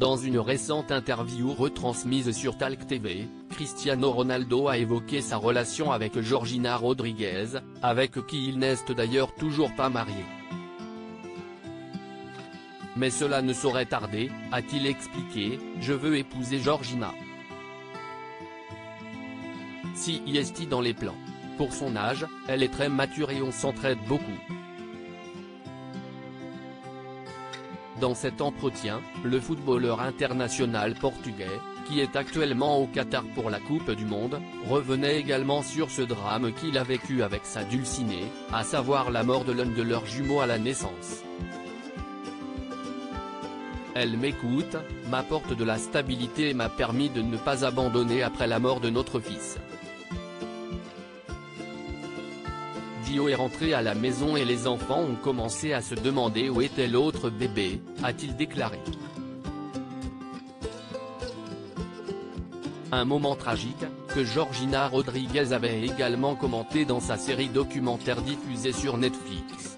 Dans une récente interview retransmise sur Talk TV, Cristiano Ronaldo a évoqué sa relation avec Georgina Rodríguez, avec qui il n'est d'ailleurs toujours pas marié. Mais cela ne saurait tarder, a-t-il expliqué, je veux épouser Georgina. Si y est dans les plans. Pour son âge, elle est très mature et on s'entraide beaucoup. Dans cet entretien, le footballeur international portugais, qui est actuellement au Qatar pour la Coupe du Monde, revenait également sur ce drame qu'il a vécu avec sa dulcinée, à savoir la mort de l'un de leurs jumeaux à la naissance. Elle m'écoute, m'apporte de la stabilité et m'a permis de ne pas abandonner après la mort de notre fils. Dio est rentré à la maison et les enfants ont commencé à se demander où était l'autre bébé, a-t-il déclaré. Un moment tragique, que Georgina Rodríguez avait également commenté dans sa série documentaire diffusée sur Netflix.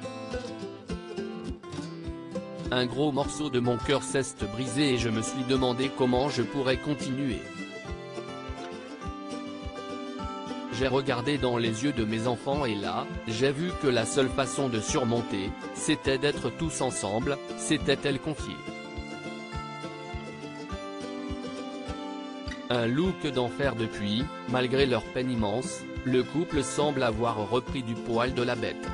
Un gros morceau de mon cœur s'est brisé et je me suis demandé comment je pourrais continuer. J'ai regardé dans les yeux de mes enfants et là, j'ai vu que la seule façon de surmonter, c'était d'être tous ensemble, s'était-elle confiée. Un look d'enfer depuis, malgré leur peine immense, le couple semble avoir repris du poil de la bête.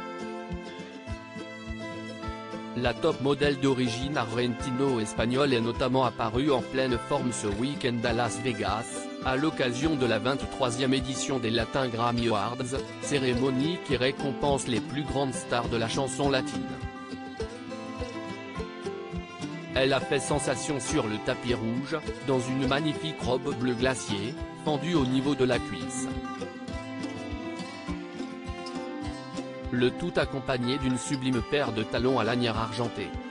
La top modèle d'origine argentino-espagnole est notamment apparue en pleine forme ce week-end à Las Vegas, à l'occasion de la 23e édition des Latin Grammy Awards, cérémonie qui récompense les plus grandes stars de la chanson latine. Elle a fait sensation sur le tapis rouge, dans une magnifique robe bleu glacier, fendue au niveau de la cuisse. Le tout accompagné d'une sublime paire de talons à lanière argentée.